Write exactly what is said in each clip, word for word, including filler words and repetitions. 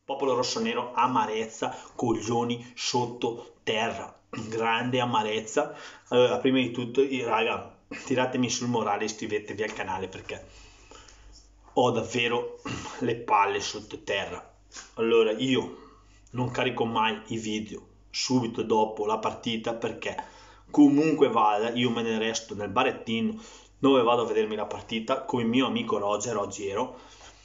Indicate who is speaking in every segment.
Speaker 1: Popolo rossonero, amarezza, coglioni sotto terra, grande amarezza. Allora, prima di tutto, io, raga, tiratemi sul morale, iscrivetevi al canale perché ho davvero le palle sotto terra. Allora, io non carico mai i video subito dopo la partita perché comunque vada, io me ne resto nel barettino dove vado a vedermi la partita con il mio amico Roger, oggi ero,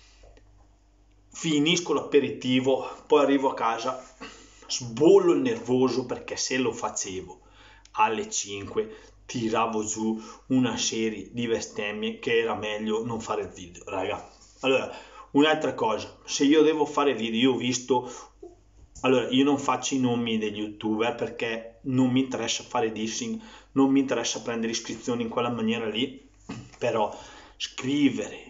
Speaker 1: finisco l'aperitivo, poi arrivo a casa, sbollo il nervoso perché se lo facevo alle cinque tiravo giù una serie di bestemmie che era meglio non fare il video, raga. Allora, un'altra cosa, se io devo fare video, io ho visto, allora io non faccio i nomi degli youtuber perché non mi interessa fare dissing, non mi interessa prendere iscrizioni in quella maniera lì, però scrivere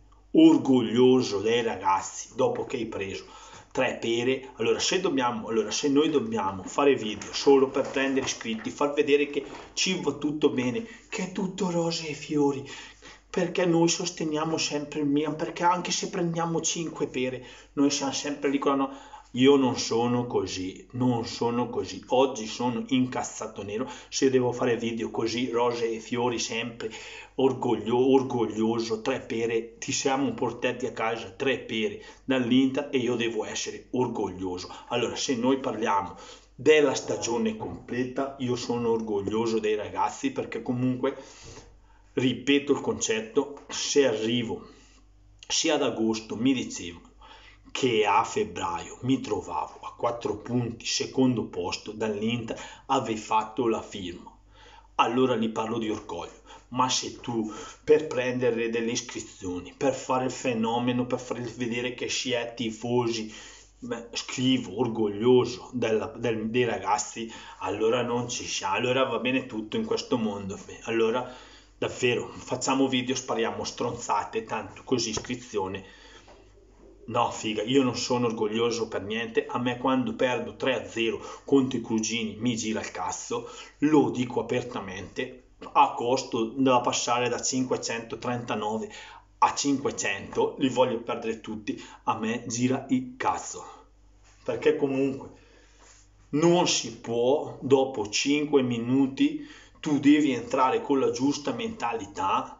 Speaker 1: orgoglioso dei ragazzi dopo che hai preso tre pere, allora se dobbiamo, allora se noi dobbiamo fare video solo per prendere iscritti, far vedere che ci va tutto bene, che è tutto rose e fiori, perché noi sosteniamo sempre il Milan, perché anche se prendiamo cinque pere noi siamo sempre lì con la no. Io non sono così, non sono così. Oggi sono incazzato nero. Se devo fare video così, rose e fiori sempre, orgoglio, orgoglioso, tre pere, ti siamo portati a casa tre pere dall'Inter e io devo essere orgoglioso. Allora, se noi parliamo della stagione completa, io sono orgoglioso dei ragazzi perché comunque, ripeto il concetto, se arrivo, sia ad agosto mi dicevano che a febbraio mi trovavo a quattro punti, secondo posto dall'Inter, avevi fatto la firma. Allora gli parlo di orgoglio. Ma se tu per prendere delle iscrizioni, per fare il fenomeno, per far vedere che si è tifosi, beh, scrivo orgoglioso della, del, dei ragazzi, allora non ci siamo, allora va bene tutto in questo mondo. Beh, allora davvero facciamo video, spariamo stronzate, tanto così iscrizione. No, figa, io non sono orgoglioso per niente. A me quando perdo tre a zero contro i cugini mi gira il cazzo, lo dico apertamente, a costo da passare da cinquecentotrentanove a cinquecento, li voglio perdere tutti, a me gira il cazzo. Perché comunque non si può, dopo cinque minuti, tu devi entrare con la giusta mentalità,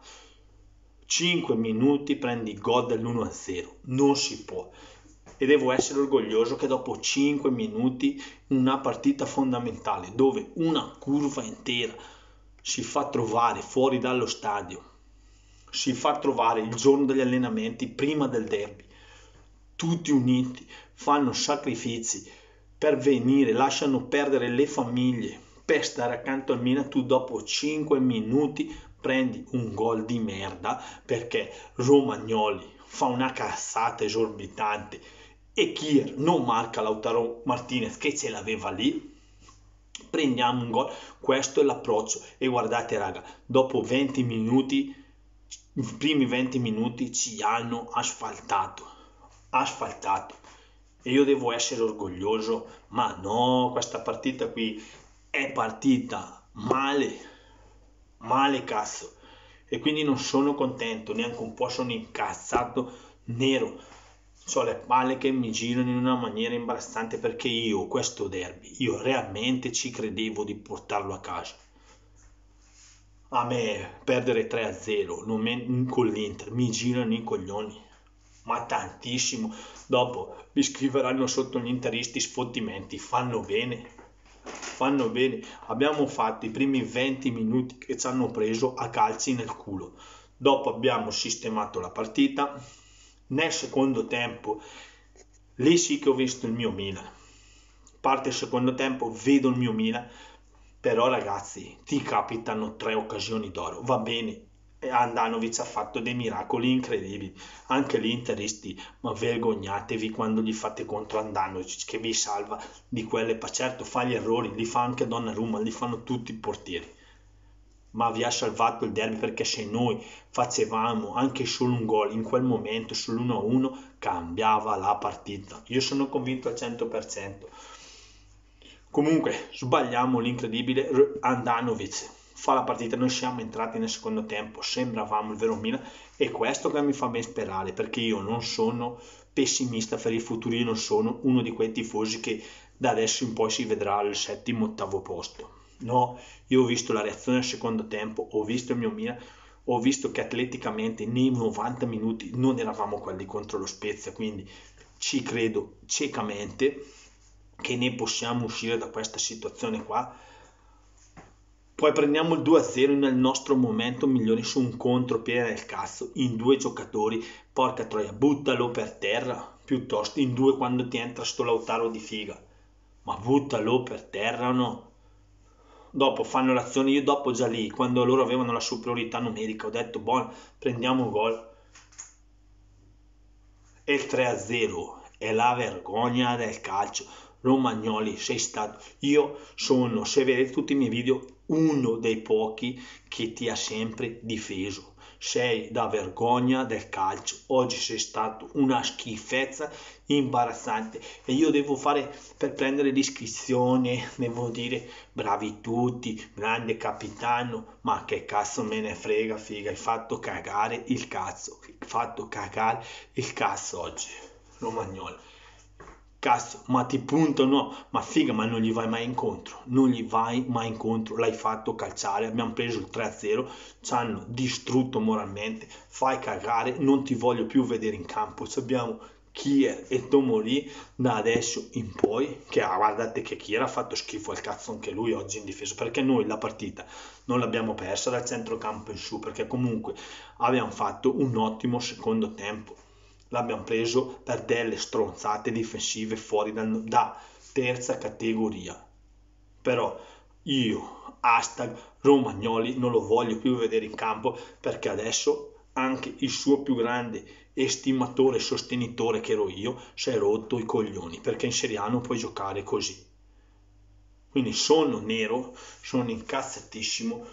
Speaker 1: cinque minuti prendi il gol dell'uno a zero, non si può. E devo essere orgoglioso che dopo cinque minuti una partita fondamentale dove una curva intera si fa trovare fuori dallo stadio, si fa trovare il giorno degli allenamenti prima del derby, tutti uniti, fanno sacrifici per venire, lasciano perdere le famiglie per stare accanto al Milan, tu dopo cinque minuti prendi un gol di merda perché Romagnoli fa una cazzata esorbitante e Kier non marca Lautaro Martinez che ce l'aveva lì, prendiamo un gol. Questo è l'approccio. E guardate raga, dopo venti minuti, i primi venti minuti ci hanno asfaltato asfaltato e io devo essere orgoglioso, ma no, questa partita qui è partita male, male cazzo, e quindi non sono contento, neanche un po', sono incazzato nero, ho le palle che mi girano in una maniera imbarazzante perché io questo derby, io realmente ci credevo di portarlo a casa. A me perdere tre a zero non me, con l'Inter mi girano i coglioni, ma tantissimo. Dopo mi scriveranno sotto gli interisti sfottimenti, fanno bene, fanno bene. Abbiamo fatto i primi venti minuti che ci hanno preso a calci nel culo, dopo abbiamo sistemato la partita. Nel secondo tempo lì sì che ho visto il mio Milan, parte il secondo tempo, vedo il mio Milan, però ragazzi ti capitano tre occasioni d'oro, va bene, Andanovic ha fatto dei miracoli incredibili, anche gli interisti, ma vergognatevi quando gli fate contro Andanovic che vi salva di quelle, certo fa gli errori, li fa anche Donnarumma, li fanno tutti i portieri, ma vi ha salvato il derby perché se noi facevamo anche solo un gol in quel momento sull'uno a uno cambiava la partita, io sono convinto al cento per cento. Comunque sbagliamo l'incredibile, Andanovic fa la partita, noi siamo entrati nel secondo tempo, sembravamo il vero Milan, e questo che mi fa ben sperare perché io non sono pessimista per il futuro, io non sono uno di quei tifosi che da adesso in poi si vedrà al settimo, ottavo posto. No, io ho visto la reazione al secondo tempo, ho visto il mio Milan, ho visto che atleticamente nei novanta minuti non eravamo quelli contro lo Spezia, quindi ci credo ciecamente che ne possiamo uscire da questa situazione qua. Poi prendiamo il due a zero nel nostro momento migliore su un contropiede del cazzo in due giocatori, porca troia, buttalo per terra piuttosto in due quando ti entra sto Lautaro di figa, ma buttalo per terra o no? Dopo fanno l'azione, io dopo già lì, quando loro avevano la superiorità numerica, ho detto, buono, prendiamo gol. E il tre a zero è la vergogna del calcio. Romagnoli, sei stato... Io sono, se vedete tutti i miei video, uno dei pochi che ti ha sempre difeso. Sei da vergogna del calcio. Oggi sei stato una schifezza imbarazzante e io devo fare per prendere l'iscrizione, devo dire bravi tutti, grande capitano, ma che cazzo me ne frega, figa, hai fatto cagare il cazzo, hai fatto cagare il cazzo oggi, Romagnoli. Cazzo, ma ti punto no, ma figa, ma non gli vai mai incontro, non gli vai mai incontro, l'hai fatto calciare, abbiamo preso il tre a zero, ci hanno distrutto moralmente, fai cagare, non ti voglio più vedere in campo, abbiamo Kier e Tomori da adesso in poi, che ah, guardate che Kier ha fatto schifo al cazzo anche lui oggi in difesa, perché noi la partita non l'abbiamo persa dal centrocampo in su, perché comunque abbiamo fatto un ottimo secondo tempo. L'abbiamo preso per delle stronzate difensive fuori da, da terza categoria. Però io, hashtag Romagnoli, non lo voglio più vedere in campo perché adesso anche il suo più grande estimatore e sostenitore che ero io si è rotto i coglioni perché in Serie A non puoi giocare così. Quindi sono nero, sono incazzatissimo,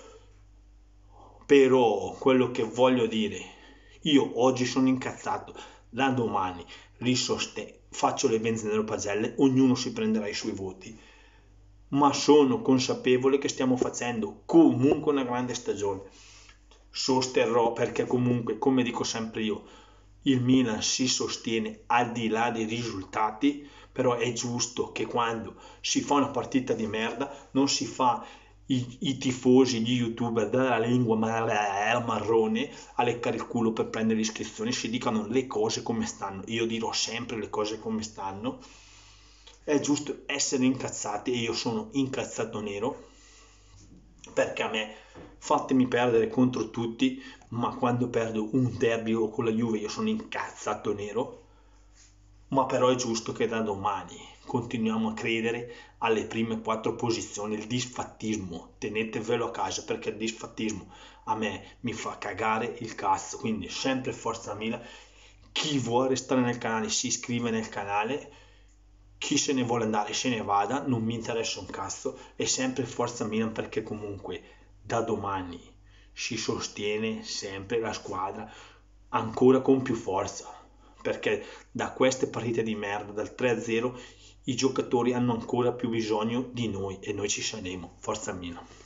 Speaker 1: però quello che voglio dire, io oggi sono incazzato, da domani risoste, faccio le benzine pagelle, ognuno si prenderà i suoi voti, ma sono consapevole che stiamo facendo comunque una grande stagione. Sosterrò perché comunque, come dico sempre io, il Milan si sostiene al di là dei risultati, però è giusto che quando si fa una partita di merda non si fa I, i tifosi, gli youtuber dalla lingua marrone a leccare il culo per prendere iscrizioni, si dicano le cose come stanno. Io dirò sempre le cose come stanno. È giusto essere incazzati e io sono incazzato nero perché a me fatemi perdere contro tutti, ma quando perdo un derby o con la Juve io sono incazzato nero. Ma però è giusto che da domani continuiamo a credere alle prime quattro posizioni, il disfattismo, tenetevelo a casa perché il disfattismo a me mi fa cagare il cazzo, quindi sempre Forza Milan, chi vuole restare nel canale si iscrive nel canale, chi se ne vuole andare se ne vada, non mi interessa un cazzo, e sempre Forza Milan perché comunque da domani si sostiene sempre la squadra ancora con più forza. Perché da queste partite di merda, dal tre a zero, i giocatori hanno ancora più bisogno di noi e noi ci saremo. Forza Milan.